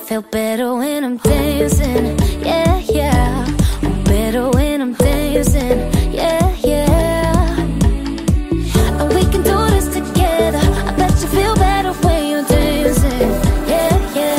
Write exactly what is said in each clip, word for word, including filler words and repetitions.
feel better when I'm dancing, yeah, yeah. I'm better when I'm dancing, yeah, yeah. And we can do this together. I bet you feel better when you're dancing, yeah, yeah.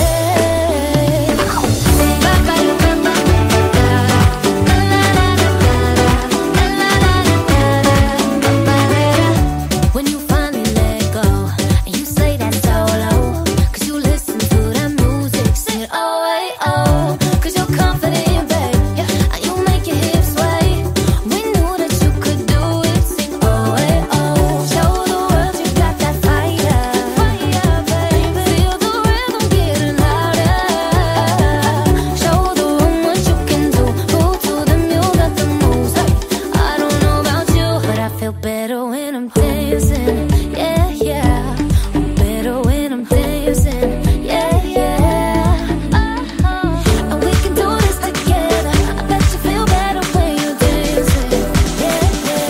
When you finally let go and you say that solo, 'cause you listen to that music, sing it oh, hey, oh, 'cause you're confident, babe, yeah, and you make your hips sway. We knew that you could do it, sing oh, hey, oh. Show the world you got that fire, fire, baby. Feel the rhythm getting louder. Show the room what you can do. Move to them, you got the moves, hey. I don't know about you, but I feel better when I'm dancing, yeah, yeah. I'm better when I'm dancing, yeah, yeah. Oh, and we can do this together. I bet you feel better when you're dancing, yeah,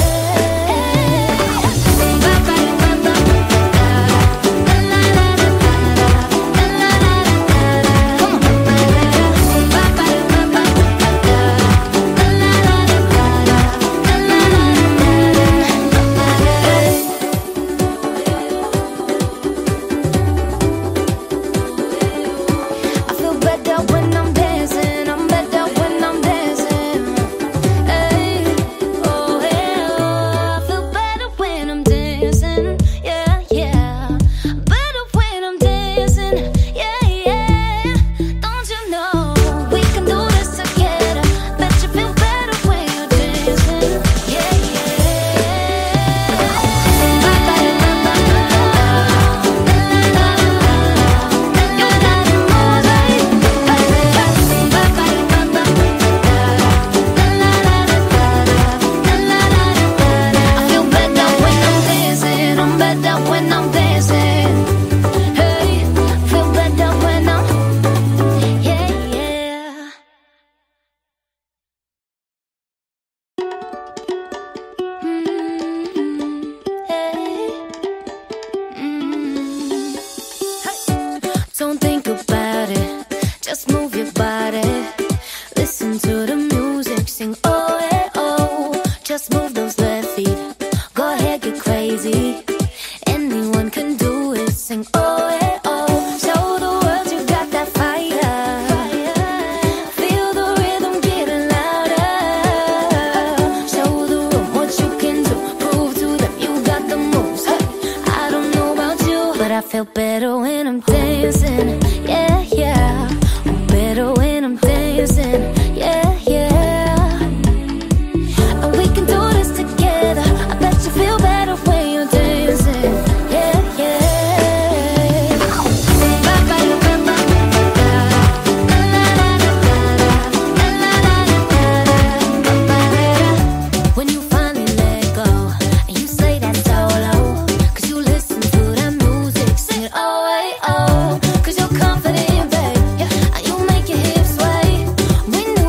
I feel better when I'm dancing. I'm better when I'm dancing. Hey, oh, hey, oh. I feel better when I'm dancing. Yeah, yeah. Better when I'm dancing. Yeah, yeah. Don't you know we can do this together? Bet you feel better when you're dancing. Yeah, I feel better when I'm dancing. I'm better when I'm dancing. Hey, feel better when I'm, yeah, yeah. Mm, hey, mm. Don't think about it, just move your body. Listen to the music, sing oh, hey, oh. Just move those left feet, go ahead, get crazy. Anyone can do it, sing oh, hey, oh. Show the world you got that fire. Feel the rhythm getting louder. Show the room what you can do. Prove to them you got the moves, hey. I don't know about you, but I feel better when I'm dancing, yeah, yeah. I'm better when I'm dancing, yeah, yeah. And we can do this together. I bet you feel better when you're dancing, yeah, yeah. When you finally let go and you say that solo, 'cause you listen to that music, sing it oh, hey, oh, 'cause you're confident, babe, yeah, and you make your hips sway. We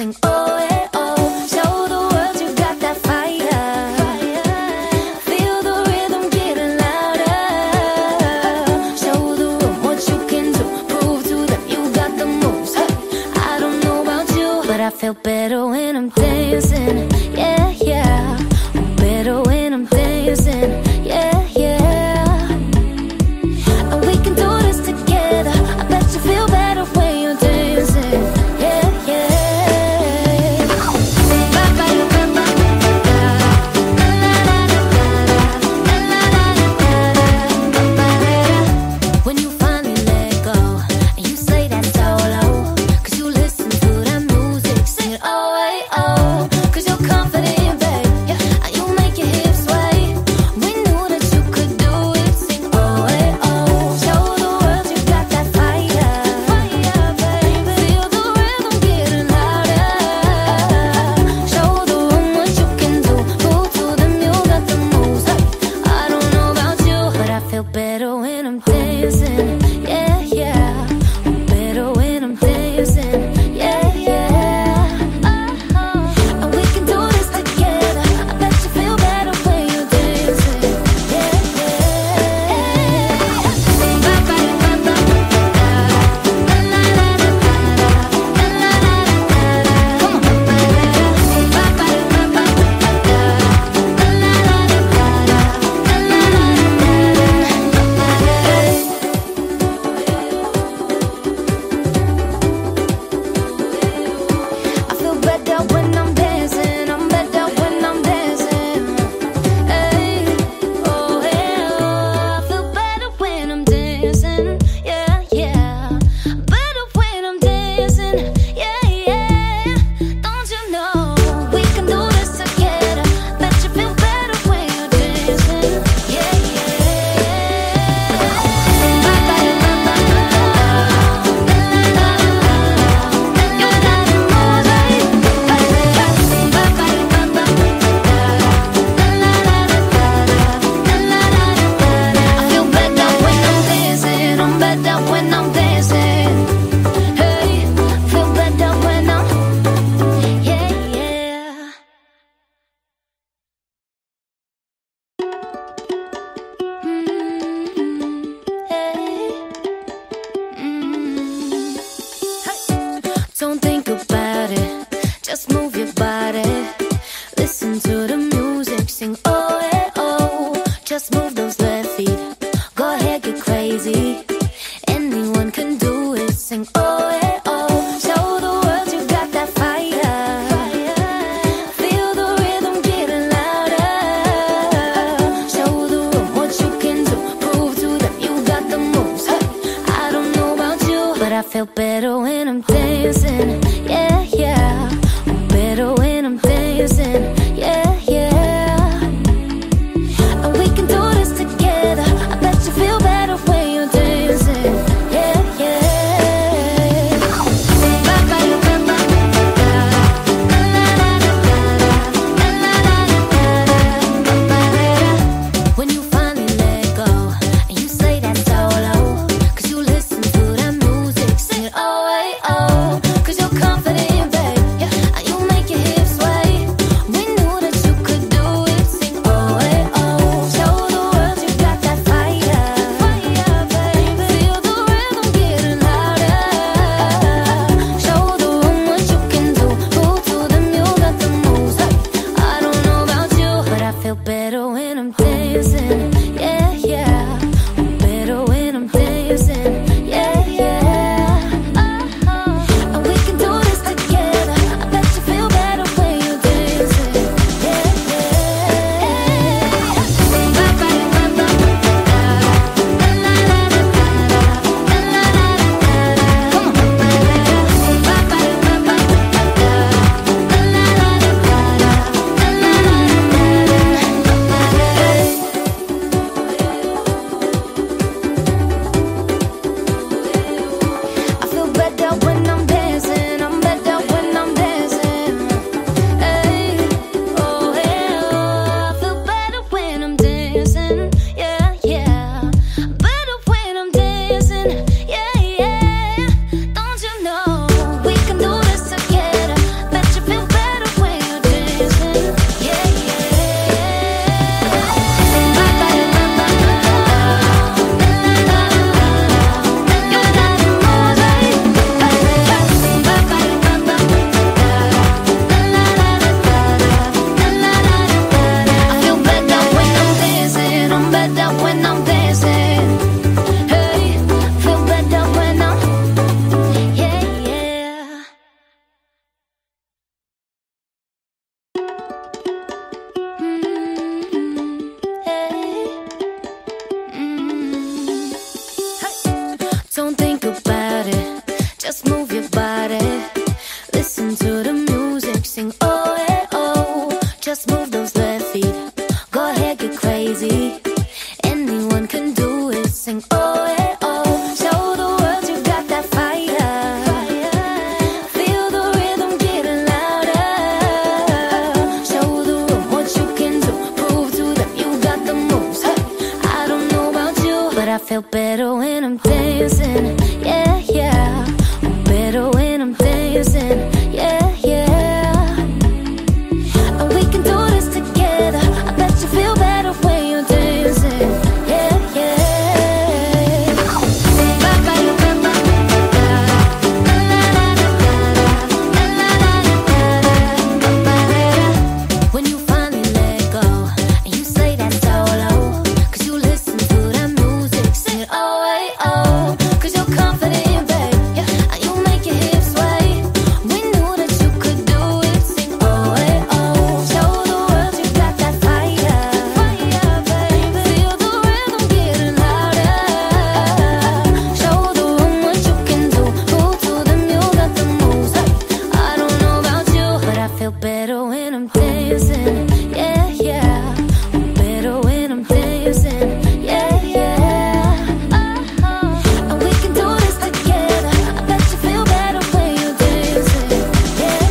sing oh yeah oh. Show the world you got that fire. Feel the rhythm getting louder. Show the room what you can do. Prove to them you got the moves. Hey, I don't know about you, but I feel better when I'm dancing. Yeah, yeah. I'm better when I'm dancing. Yeah, yeah. And we can do this together. I bet you feel better when you're dancing. Yeah, yeah. When you finally let go and you say that solo, 'cause you listen to that music, sing it oh, hey, oh. 'Cause you're confident, babe, yeah, and you make your hips sway. We knew that you could do it, sing oh, hey, oh. Show the world you got that fire, fire, baby. Feel the rhythm getting louder. Show the room what you can do. Prove to them you got the moves. Hey, I don't know about you, but I feel better when I'm dancing. Yeah, yeah. I'm better when I'm dancing. Yeah, yeah. Oh, and we can do this together. I bet you feel better when you're dancing. Yeah, I feel better when I'm dancing. I'm better when I'm dancing. Hey, oh yeah, oh. I feel better when I'm dancing. Yeah, yeah. Better when I'm dancing. Yeah, yeah. Don't you know we can do this together? Bet you feel better when you're dancing. Yeah, I feel better when I'm dancing. I'm better when I'm dancing. Hey, feel better when I'm, yeah, yeah. Mm, hey, mm. Don't think about it, just move your body. Listen to the music, sing oh yeah oh. Just move those left feet, go ahead, get crazy. Anyone can do it, sing oh yeah oh. Show the world you got that fire. Feel the rhythm getting louder. Show the room what you can do. Prove to them you got the moves. Hey, I don't know about you, but I feel better when I'm dancing. Yeah, yeah. I'm better sing oh, eh, oh. Just move those left feet, go ahead, get crazy. Anyone can do it, sing oh, eh, oh. Show the world you got that fire. Feel the rhythm getting louder. Show the room what you can do, prove to them you got the moves. Hey, I don't know about you, but I feel better when I'm dancing. Yeah, yeah, I'm better when I'm dancing. Yeah, yeah. And we can do this together. I bet you feel better when you're dancing. Yeah, yeah. When you finally let go and you say that solo, cause you listen to that music, sing it oh, eh, oh. Cause you're confident, babe, yeah, and you make your hips sway. We knew that you could do it, sing oh, eh, oh. Show the world you got that fire, fire, baby. Feel the rhythm getting louder. Show the room what you can do, prove to them you got the moves. Hey, I don't know about you, but I feel better when I'm dancing. Yeah, yeah, I'm better when I'm dancing. Yeah, yeah. Oh, and we can do this together. I bet you feel better when you're dancing. Yeah,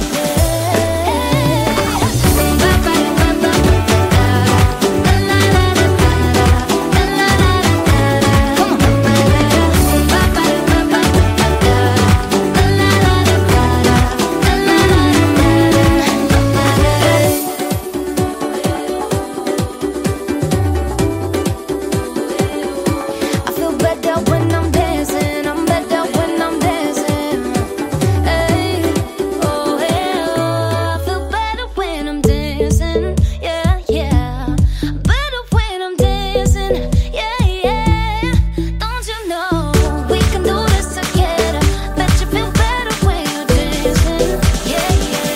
I feel better when I'm dancing. I'm better when I'm dancing. Hey, oh, hey, oh. I feel better when I'm dancing. Yeah, yeah. Better when I'm dancing. Yeah, yeah. Don't you know we can do this together? Bet you feel better when you're dancing. Yeah,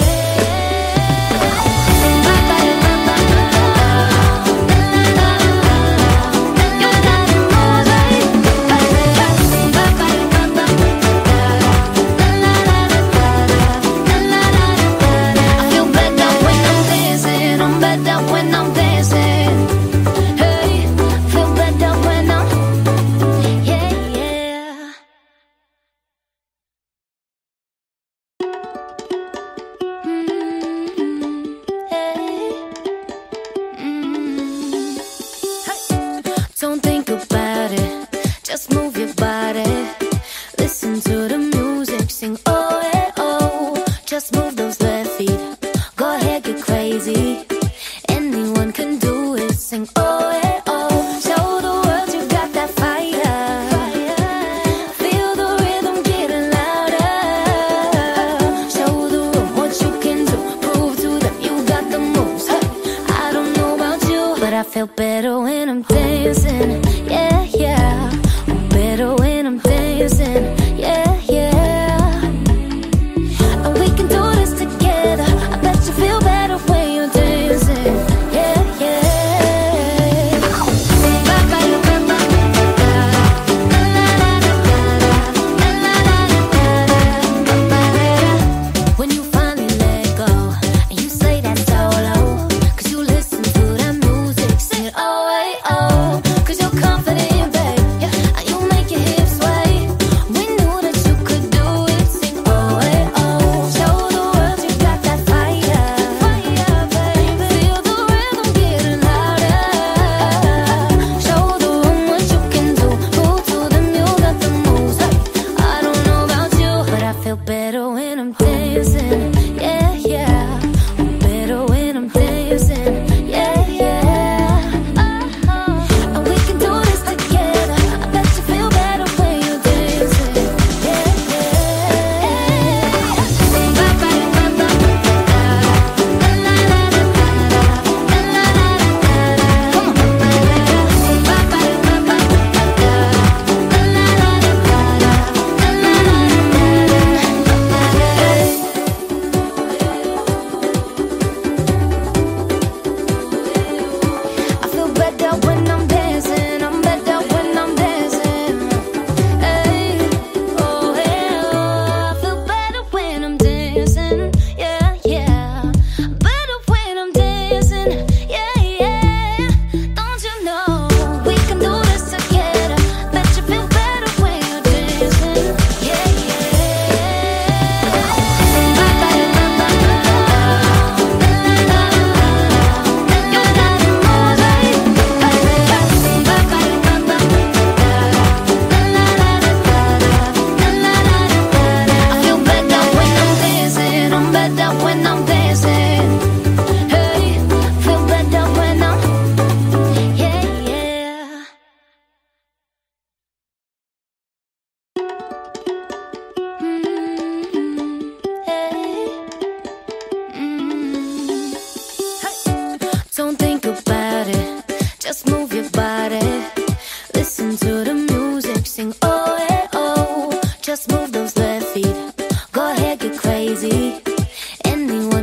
I feel better when I'm dancing. I'm better when I'm dancing. Hey, feel better when I'm, yeah, yeah. Mm, hey, mm. Don't think about it, just move your body. Listen to the music, sing oh, eh, oh. Just move those left feet, go ahead, get crazy. Anyone can do it, sing oh, eh, oh. Show the world you got that fire. Feel the rhythm getting louder. Show the room what you can do, prove to them you got the moves. Hey, I don't know about you, but I feel better when I'm dancing. Yeah, yeah, I'm better when I'm dancing. Yeah, yeah. And we can do this together. I bet you feel better when you're dancing. Yeah, yeah. When you finally let go and you say that solo, cause you listen to that music, sing it oh, eh, oh. Cause you're confident,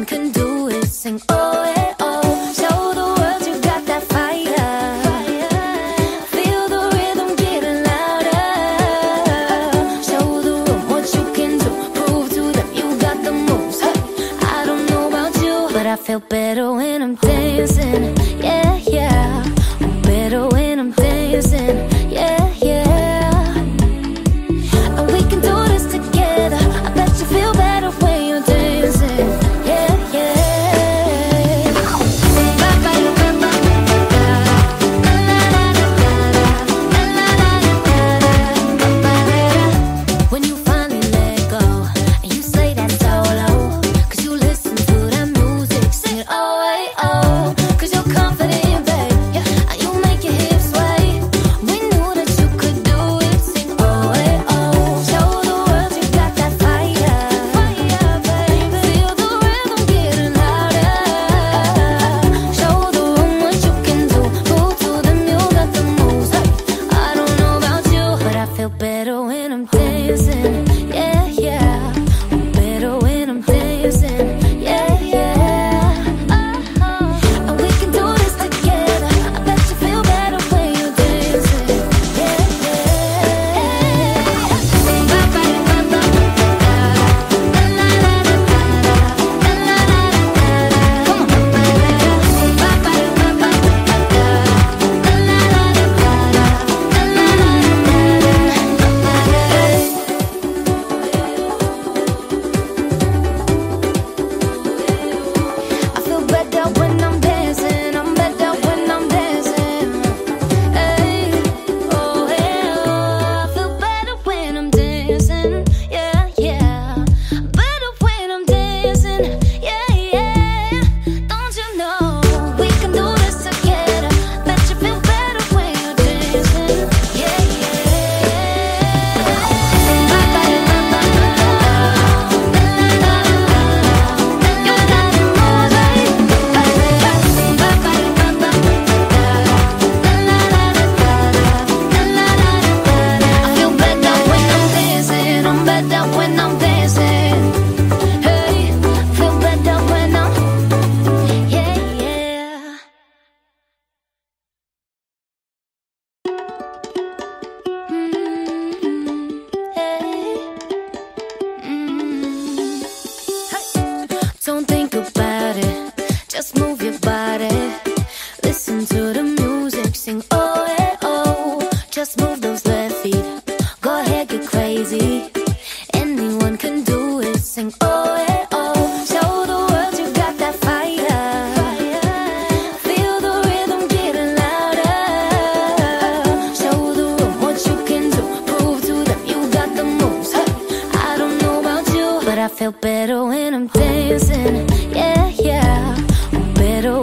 anyone can do it. Sing oh yeah oh, show the world you got that fire. Feel the rhythm getting louder. Show the room what you can do. Prove to them you got the moves. Hey, I don't know about you, but I feel better when I'm dancing. Yeah yeah, I'm better when I'm dancing. Yeah yeah, and we can do this together. I bet you feel better when you're dancing. Yeah yeah. When you finally let go and you say that solo, 'cause you listen to that music, sing it oh hey oh, 'cause you're confident, babe. Yeah, and you make your hips sway. We knew that you could do it. Sing oh hey oh, show the world you got that fire. Fire, baby. Feel the rhythm getting louder. Show the room what you can do. Prove to them you got the moves. Hey, I don't know about you, but I feel better when I'm dancing. Yeah yeah, I'm better when I'm dancing. Yeah yeah, oh, and we can do this together. I bet you feel better when you're dancing. Yeah I feel better when I'm dancing. I'm better when I'm dancing. Hey, oh yeah, I feel better when I'm dancing. Yeah yeah, better when I'm dancing. Yeah yeah, don't you know we can do this together? Bet you feel better when you're dancing. Yeah I feel better when I'm dancing. I'm better when I'm dancing. Hey, feel better when I'm, yeah yeah. Mm, hey, mm. Don't think about it, just move your body. Listen to the music, sing oh yeah oh, just move those left feet. Go ahead, get crazy. Anyone can do it. Sing oh yeah oh, show the world you got that fire. Feel the rhythm getting louder. Show the room what you can do. Prove to them you got the moves. Hey, I don't know about you, but I feel better when I'm dancing. Yeah yeah, I'm better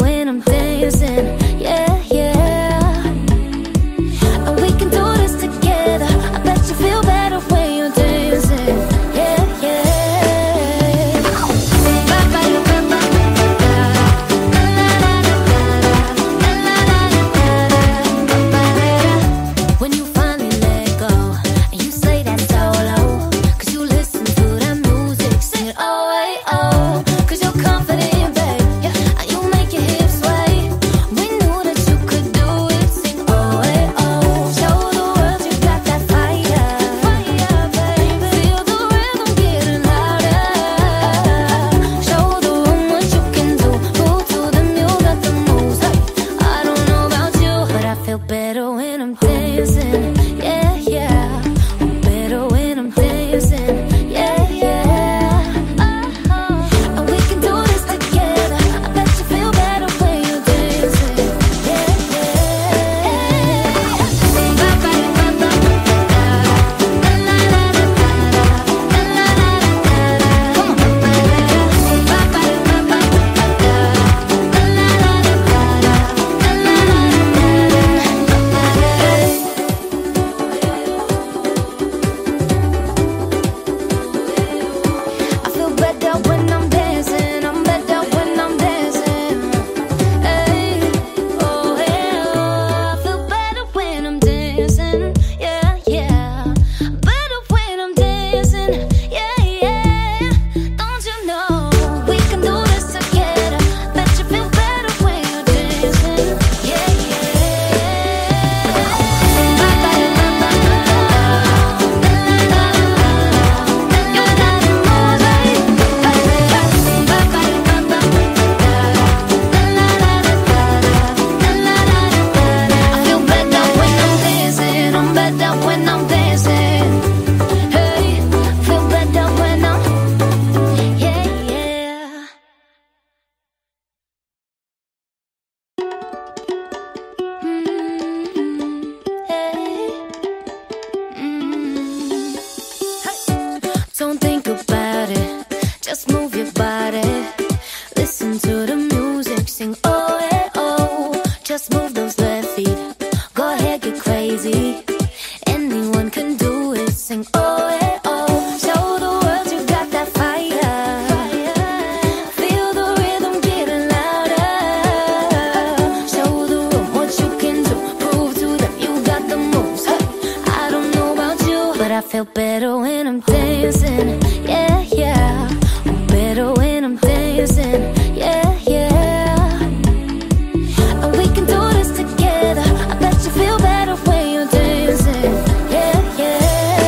feel better when I'm dancing. Yeah, yeah. I'm better when I'm dancing. Yeah, yeah. And we can do this together. I bet you feel better when you're dancing. Yeah, yeah.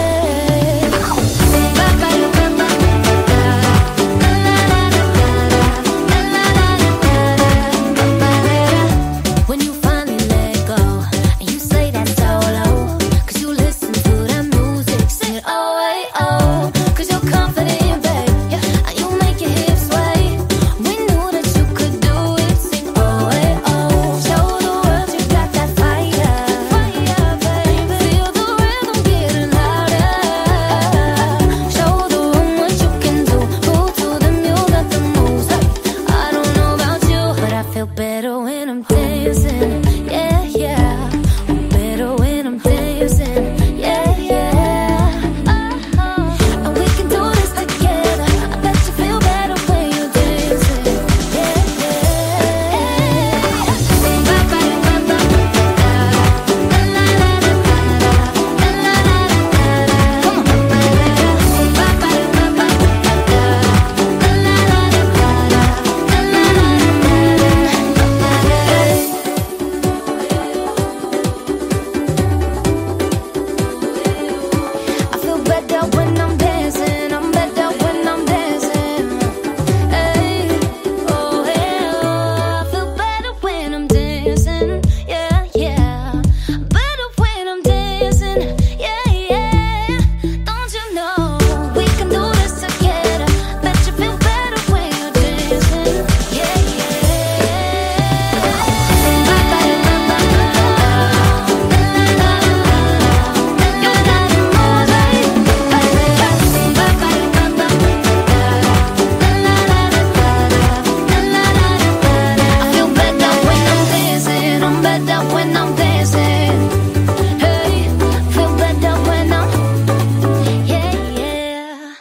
When you finally let go and you say that solo, 'cause you listen to that music, sing it oh, hey, oh, 'cause you're confident, babe, yeah, and you make your hips sway. We knew that you could do it, sing oh, hey, oh, show the world you got that fire, fire, baby, feel the rhythm getting louder, show the room what you can do, move to them, you got the moves, hey. I don't know about you, but I feel better when I'm dancing. Yeah, yeah. I'm better when I'm dancing. Yeah, yeah. Oh, and we can do this together. I bet you feel better when you're dancing. Yeah, I feel better when I'm dancing. I'm better when I'm dancing. Hey, oh, hey, oh. I feel better when I'm dancing. Yeah, yeah. Better when I'm dancing. Yeah, yeah. Don't you know we can do this together? Bet you feel better when you're dancing. Yeah, I feel better when I'm dancing. I'm better when I'm dancing. Hey, feel better when I'm, yeah, yeah.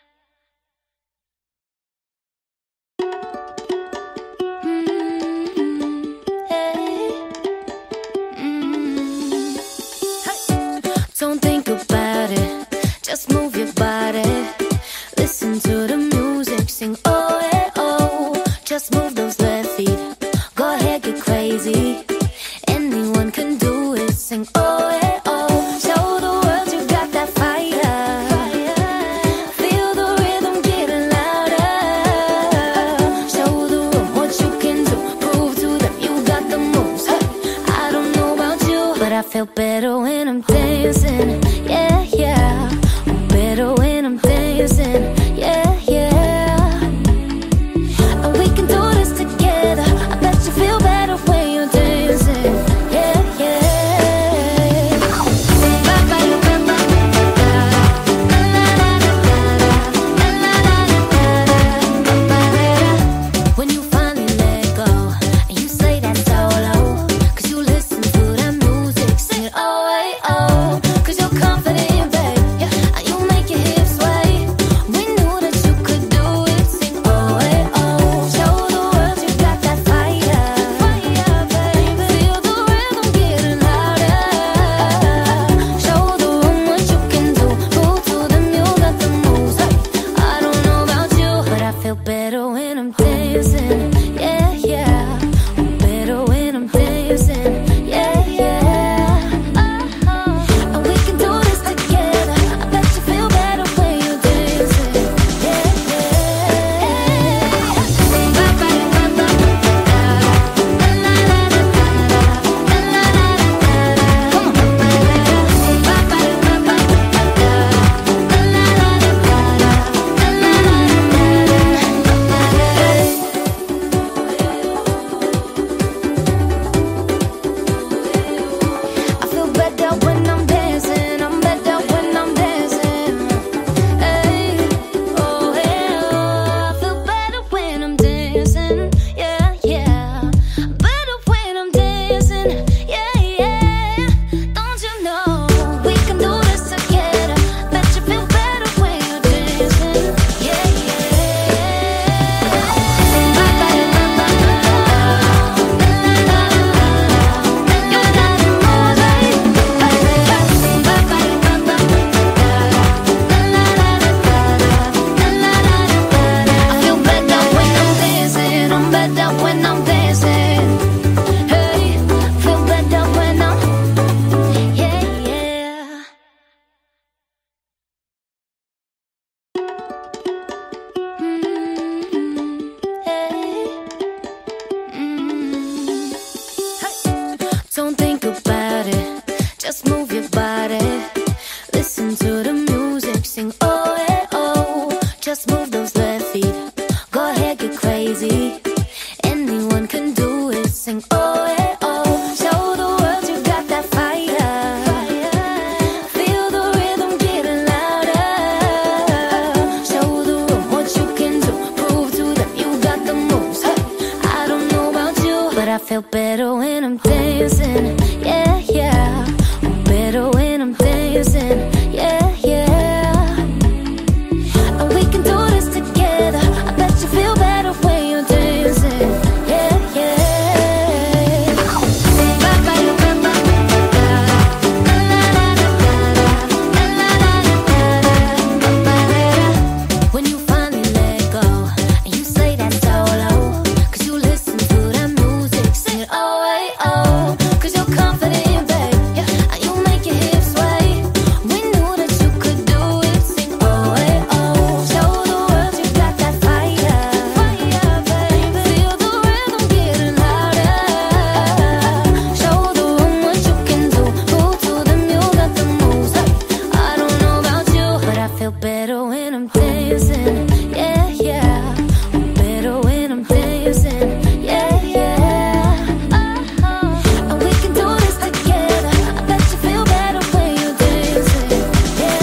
Mm, hey, mm. Don't think about it, just move your body. Listen to the music, sing oh, hey, oh. Just move those left feet, go ahead, get crazy. Anyone can do it, sing oh, hey, oh. Show the world you got that fire, feel the rhythm getting louder. Show the room what you can do, prove to them you got the moves, hey. I don't know about you, but I feel better when I'm dancing. Yeah, yeah. I'm better when I'm dancing. Yeah, yeah. And we can do this together. I bet you feel better when you're dancing. Yeah, yeah. When you finally let go and you say that solo, 'cause you listen to that music, sing it oh, hey, oh, 'cause you're confident, babe, yeah, and you make your hips I feel better when I'm dancing. Yeah, yeah. I'm better when I'm dancing. Yeah, yeah. And we can do this together. I bet you feel better when you're dancing. Yeah, yeah. When you finally let go and you say that solo, 'cause you listen to that music, sing it oh, hey, oh, 'cause you're confident, babe, yeah, and you make your hips sway. We knew that you could do it, sing oh, hey, oh, show the world you got that fire, fire, baby, feel the rhythm getting louder, show the room what you can do, move to them, you got the moves, hey, I don't know about you, but I feel better when I'm dancing, yeah, yeah, I'm better when I'm dancing, yeah, yeah, oh, and we can do this together, I bet you feel better when you're dancing, yeah,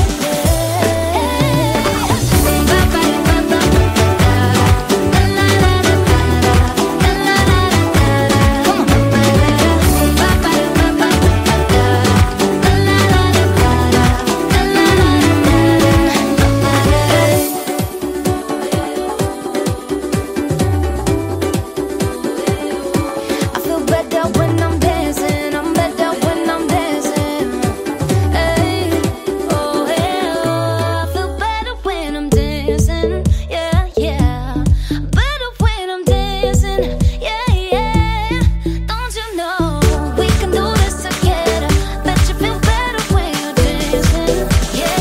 I feel better when I'm dancing, I'm better when I'm dancing, hey, oh, hey, oh, I feel better when I'm dancing, yeah, yeah, better when I'm dancing, yeah, yeah, don't you know, we can do this together, bet you feel better when you're dancing, yeah,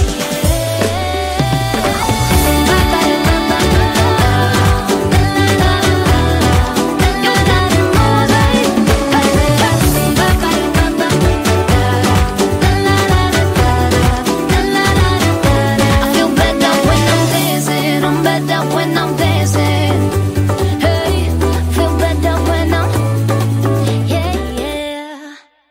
I feel better when I'm dancing, I'm better when I'm dancing, hey, feel better when I'm, yeah, yeah.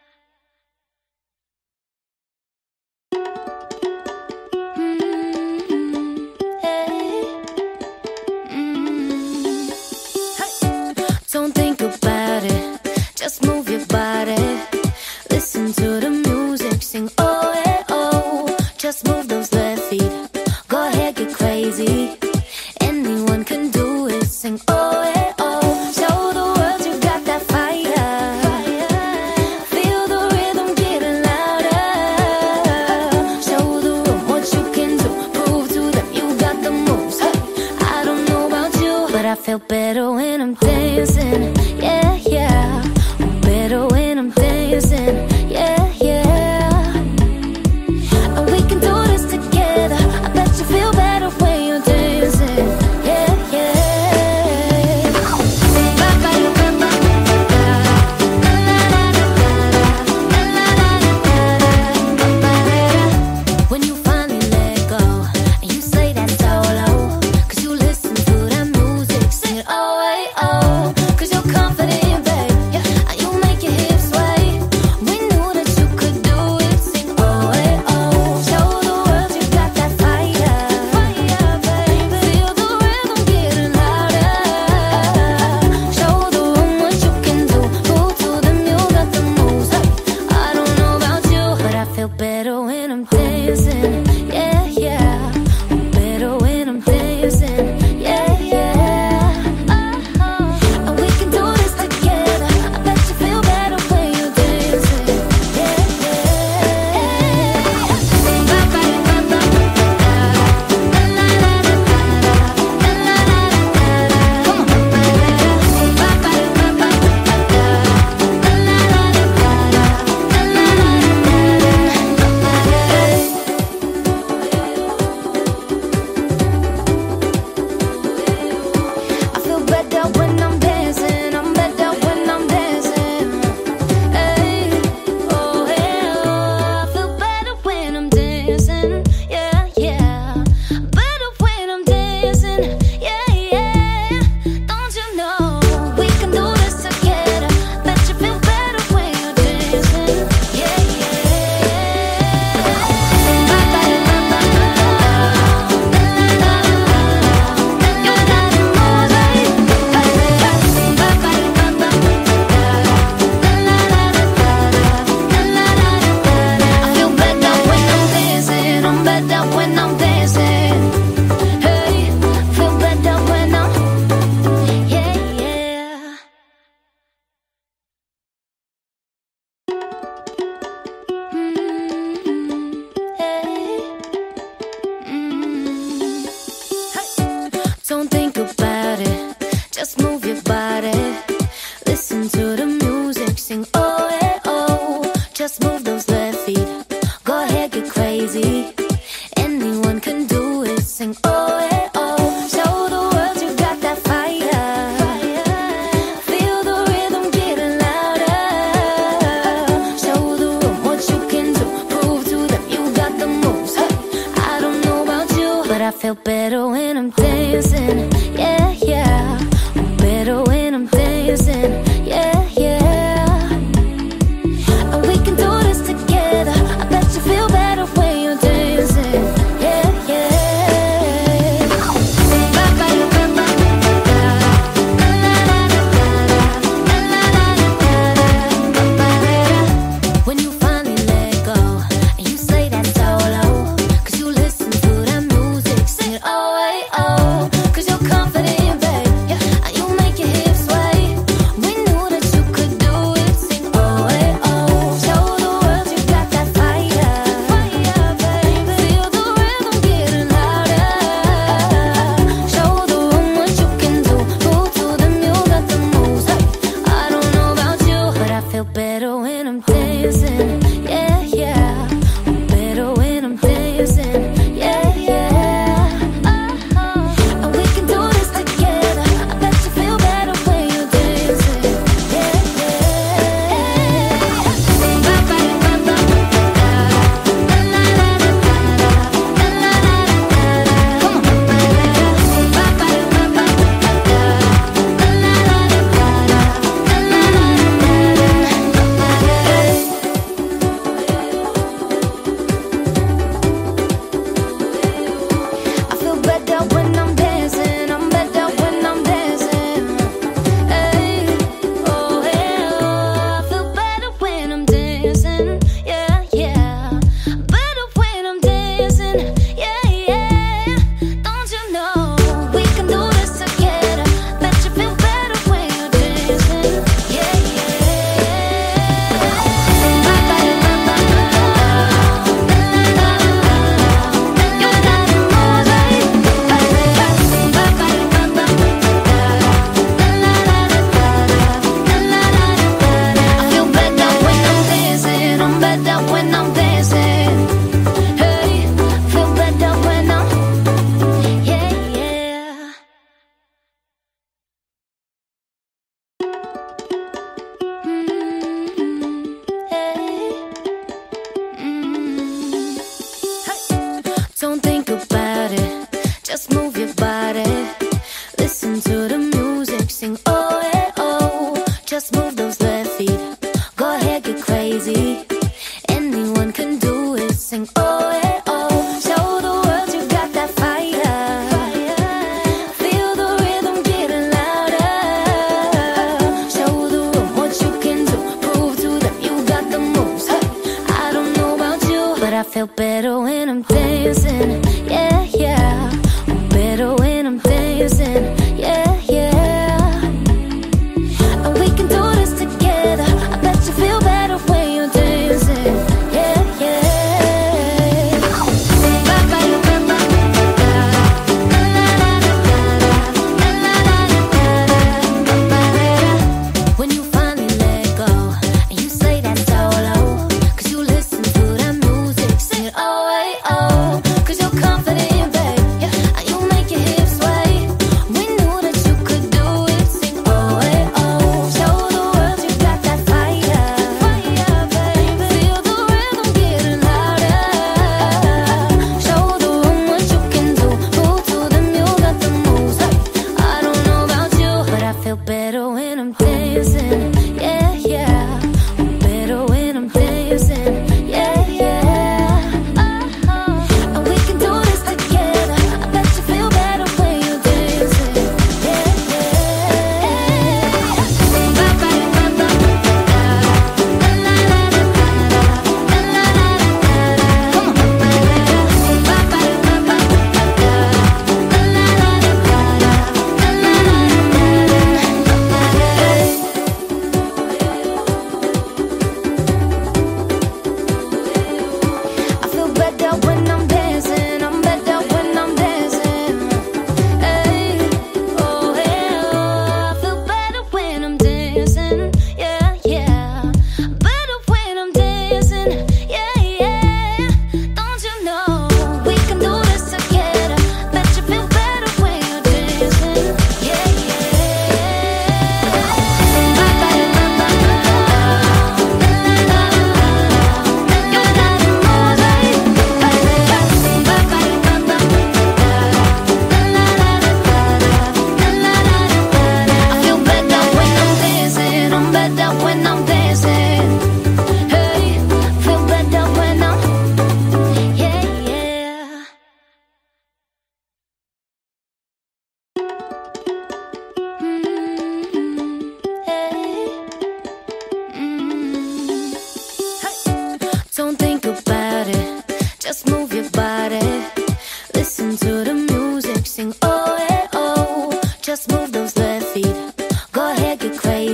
Don't think about it, just move your body. Listen to the music, sing oh, hey, oh. Just move those left feet, go ahead, get crazy. Anyone can do it, sing oh, hey, oh. Show the world you got that fire, feel the rhythm getting louder, show the room what you can do, prove to them you got the moves, hey, I don't know about you, but I feel better when I'm dancing, yeah, yeah, I'm better when I'm dancing, yeah, yeah, and we can do this together, I bet you feel better when you're dancing, yeah, yeah. When you finally let go and you say that solo, 'cause you listen to that music, sing it oh, hey, oh, 'cause you're move your body. Listen to the music, sing oh eh oh. Just move those left feet. Go ahead, get crazy. Anyone can do it, sing oh eh oh. Show the world you got that fire. Feel the rhythm getting louder. Show the room what you can do. Prove to them you got the moves. Hey, I don't know about you, but I feel better when I'm dancing. Yeah, yeah. I'm better when I'm dancing. Yeah, yeah. And we can do this together. I bet you feel better when you're dancing. Yeah, yeah. When you finally let go and you say that solo, 'cause you listen to that music, sing it oh, hey, oh. 'Cause you're confident, babe, yeah, and you make your hips sway. We knew that you could do it, sing oh, hey, oh. Show the world you got that fire, fire, baby. Feel the rhythm getting louder. Show the room what you can do. Move to them, you got the moves. Hey, I don't know about you, but I feel better when I'm dancing. Yeah, yeah. I'm better when I'm dancing. Yeah, yeah. Oh, and we can do this together. I bet you feel better when you're dancing. Yeah, I feel better when I'm dancing. I'm better when I'm dancing. Hey, oh, hey, oh. I feel better when I'm dancing. Yeah, yeah. Better when I'm dancing. Yeah, yeah. Don't you know we can do this together? Bet you feel better when you're dancing. Yeah, I feel better when I'm dancing. I'm better when I'm dancing. Hey, feel better when I'm, yeah, yeah. Mm, hey, mm. Don't think about it, just move your body. Listen to the music, sing oh eh oh. Just move those left feet. Go ahead, get crazy. Anyone can do it, sing oh eh oh. Show the world you got that fire. Feel the rhythm getting louder. Show the room what you can do. Prove to them you got the moves. Hey, I don't know about you, but I feel better when I'm dancing. Yeah, yeah. I'm better when I'm dancing. Yeah, yeah. And we can do this together. I bet you feel better when you're dancing. Yeah, yeah. When you finally let go and you say that solo, 'cause you listen to that music, sing it oh, hey, oh. 'Cause you're confident, babe, yeah, and you make your hips sway. We knew that you could do it, sing oh, hey, oh. Show the world you got that fire, fire, baby. Feel the rhythm getting louder. Show the room what you can do. Move to them, you got the moves. Hey, I don't know about you, but I feel better when I'm dancing. Yeah, yeah. I'm better when I'm dancing. Yeah, yeah. Oh, and we can do this together. I bet you feel better when you're dancing. Yeah, yeah.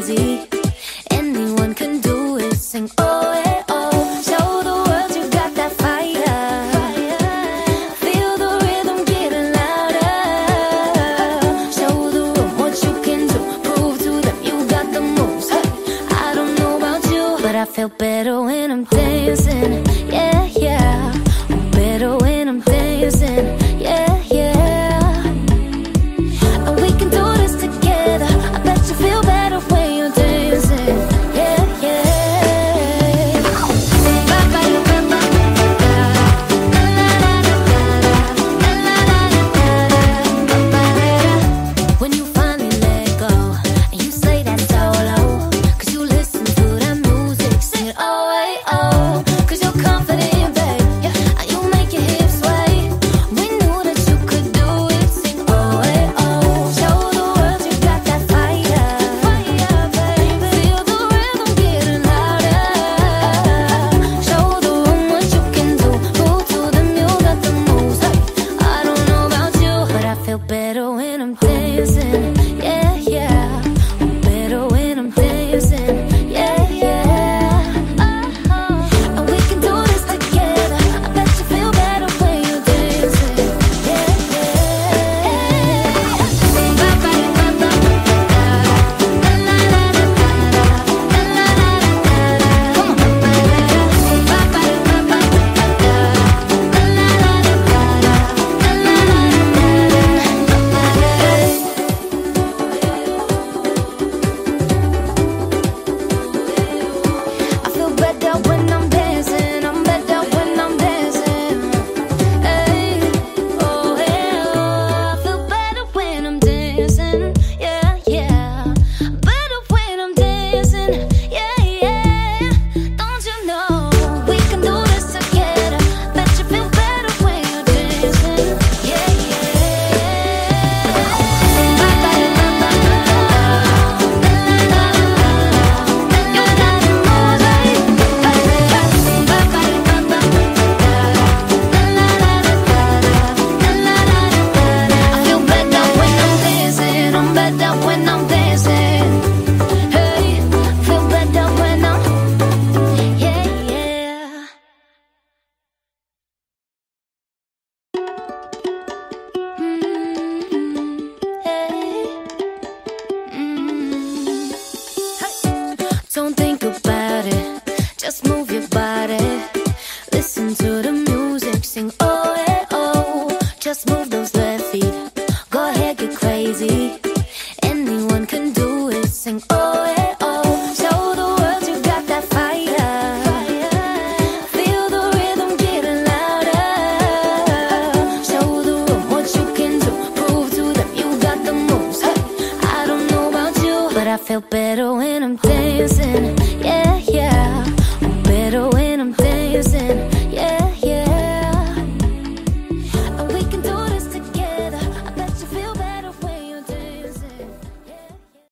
crazy. Anyone can do it. Sing oh eh oh. Show the world you got that fire. Feel the rhythm getting louder. Show the room what you can do. Prove to them you got the moves. Hey, I don't know about you, but I feel better when I'm dancing. Yeah, yeah. I'm better when I'm dancing. Yeah, yeah. And we can do this together. I bet you feel better when you're dancing. Yeah, yeah. When you finally let go and you say that solo, 'cause you listen to that music, sing it oh, hey, oh. 'Cause you're confident, babe, yeah, and you make your hips sway. We knew that you could do it, sing oh, hey, oh. Show the world you got that fire, fire, baby. Feel the rhythm getting louder. Show the room what you can do. Prove to them you got the moves. Hey, I don't know about you, but I feel better when I'm dancing. Yeah, yeah. I'm better when I'm dancing. Yeah, yeah. Oh, and we can do this together. I bet you feel better when you're dancing. Yeah, I feel better when I'm dancing. I'm better when I'm dancing. Hey, oh, hey, oh. I feel better when I'm dancing. Yeah, yeah. Better when I'm dancing. Yeah, yeah. Don't you know we can do this together? Bet you feel better when you're dancing. Yeah, I feel better when I'm dancing. I'm better when I'm dancing. Hey, feel better when I'm, yeah, yeah. Mm, hey, mm. Don't think about it, just move your body. Listen to the music, sing oh, eh, oh. Just move those left feet, go ahead, get crazy. Anyone can do it, sing oh, eh, oh. Show the world you got that fire. Feel the rhythm getting louder. Show the room what you can do. Prove to them you got the moves. Hey, I don't know about you, but I feel better when I'm dancing. Yeah, yeah. I'm better when